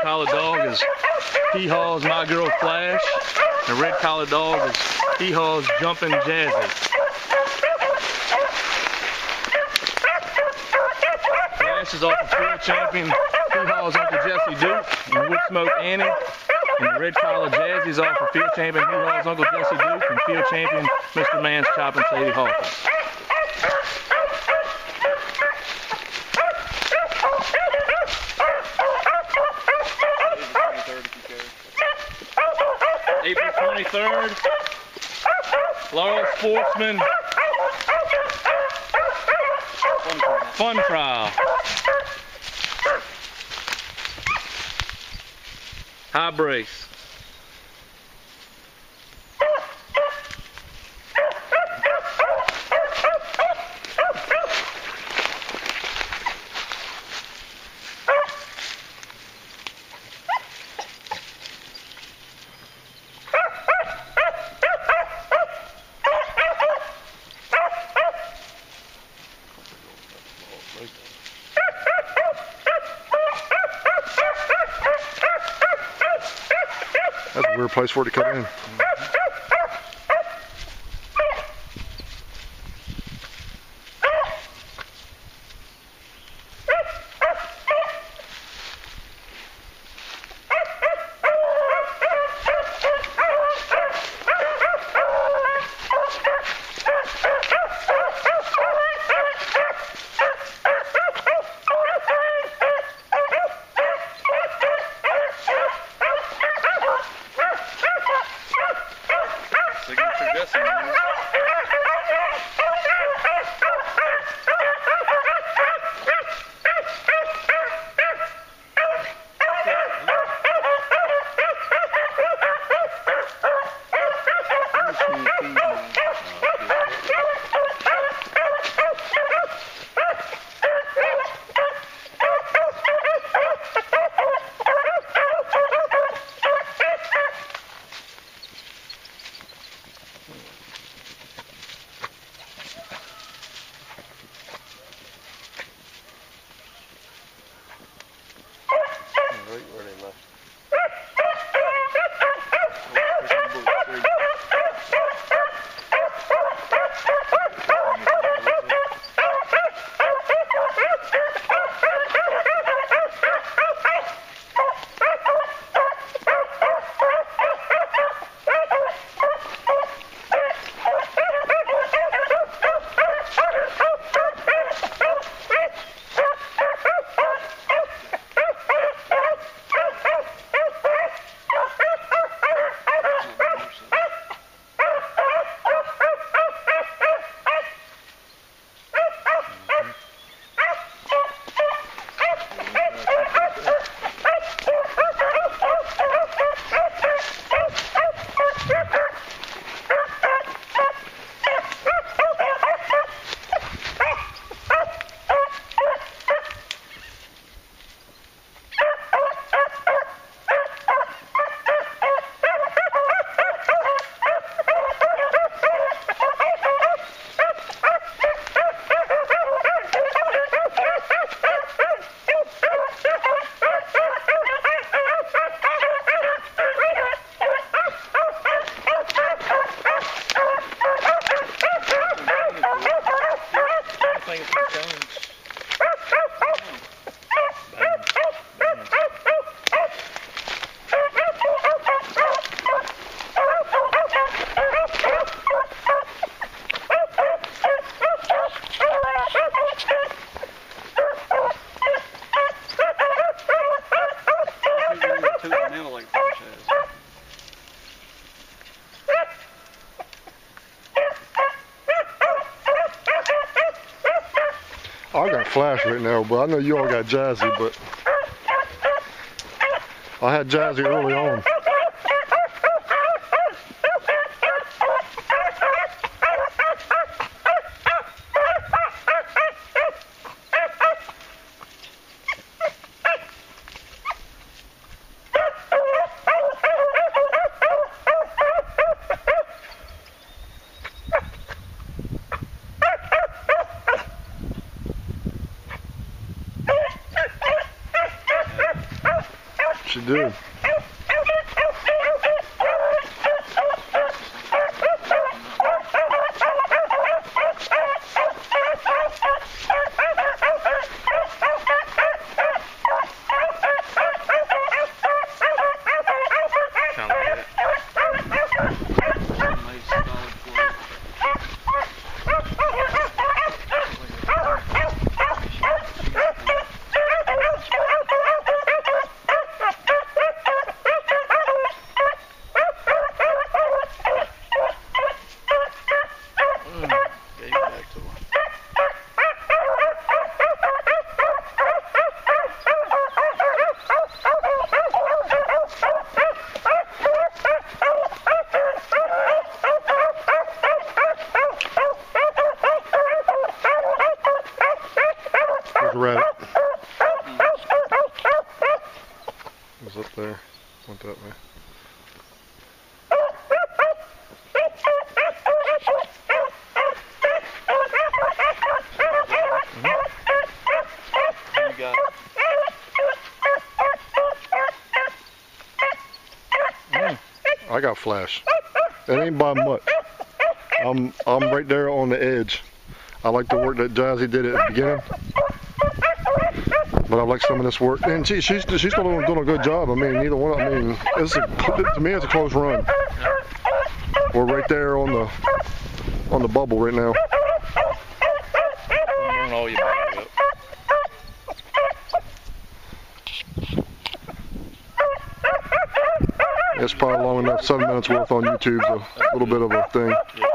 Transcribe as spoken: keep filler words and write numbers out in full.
collar dog is Hee Haw's My Girl Flash. The red collar dog is Hee Haw's Jumpin' Jazzy. Flash is off the field champion Hee Haw's Uncle Jesse Duke and Woodsmoke Annie. And the red collar Jazzy is off the field champion Hee Haw's Uncle Jesse Duke and field champion Mister Man's Choppin' Sadie Hawkins. April twenty-third, Laurel Sportsman Fun Trial. High brace. That's a weird place for it to come in. Right where they left. I got Flash right now, but I know you all got Jazzy, but I had Jazzy early on. She did. There's a rabbit. It was up there. Went that way. You got it. Mm. I got flash. It ain't by much. I'm I'm right there on the edge. I like the work that Jazzy did at the beginning, but I like some of this work. And she, she's she's doing, doing a good job. I mean, neither one. I mean, it's a, to me it's a close run. We're right there on the on the bubble right now. Don't all your body up. It's probably long enough. Seven minutes worth on YouTube. So a little bit of a thing. Yeah.